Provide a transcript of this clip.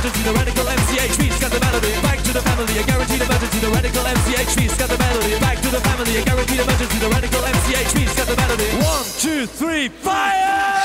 emergency, the radical MCHV, got the melody. Back to the family, a guaranteed emergency, the radical MCHV, got the melody. Back to the family, a guaranteed emergency, the radical MCHV, got the melody. 1, 2, 3, fire!